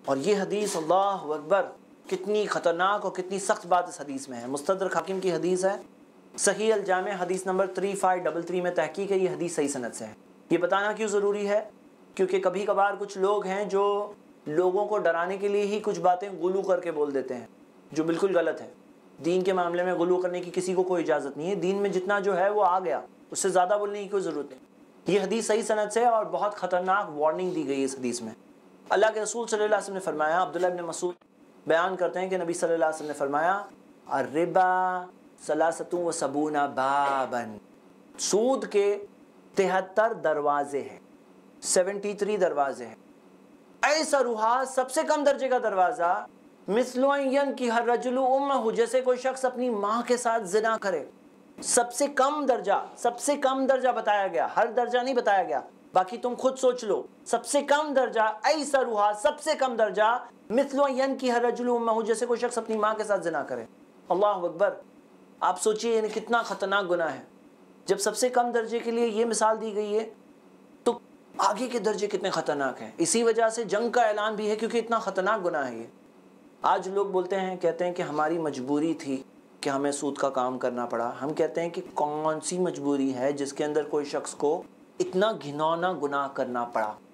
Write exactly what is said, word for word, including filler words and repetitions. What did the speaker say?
और ये हदीस अल्लाहु अकबर कितनी ख़तरनाक और कितनी सख्त बात इस हदीस में है। मुस्तदरक हाकिम की हदीस है, सही अल जामे हदीस नंबर थ्री फाइव डबल थ्री में तहकीक है, ये हदीस सही सनद से है। ये बताना क्यों ज़रूरी है? क्योंकि कभी कभार कुछ लोग हैं जो लोगों को डराने के लिए ही कुछ बातें गुलू करके बोल देते हैं, जो बिल्कुल गलत है। दीन के मामले में गुलू करने की किसी को कोई इजाज़त नहीं है। दीन में जितना जो है वो आ गया, उससे ज़्यादा बोलने की कोई ज़रूरत नहीं। ये हदीस सही सनद से और बहुत ख़तरनाक वार्निंग दी गई है इस हदीस में। अल्लाह के रसूल सल्लल्लाहु अलैहि वसल्लम ने फरमाया, अब्दुल्ला इब्न मसूद बयान करते हैं कि नबी सल्लल्लाहु अलैहि वसल्लम ने फरमाया, अर्रिबा सलासतु व सबूना बाबन, सूद के तिहत्तर दरवाजे हैं, सेवेंटी थ्री दरवाजे हैं। ऐसा रूहा सबसे कम दर्जे का दरवाज़ा, मिसलुअन की हर रजुलु उम्महु, जैसे कोई शख्स अपनी माँ के साथ जिना करे। सबसे कम दर्जा, सबसे कम दर्जा बताया गया, हर दर्जा नहीं बताया गया, बाकी तुम खुद सोच लो। सबसे कम दर्जा ऐसा रूहा, सबसे कम दर्जा मिसलुअन की हर रजुलु उम्महु, जैसे कोई शख्स अपनी माँ के साथ जिना करे। अल्लाहु अकबर। आप सोचिए यानी कितना ख़तरनाक गुनाह है। जब सबसे कम दर्जे के लिए ये मिसाल दी गई है तो आगे के दर्जे कितने ख़तरनाक हैं। इसी वजह से जंग का ऐलान भी है, क्योंकि इतना ख़तरनाक गुनाह है ये। आज लोग बोलते हैं, कहते हैं कि हमारी मजबूरी थी कि हमें सूद का काम करना पड़ा। हम कहते हैं कि कौन सी मजबूरी है जिसके अंदर कोई शख्स को इतना घिनौना गुनाह करना पड़ा।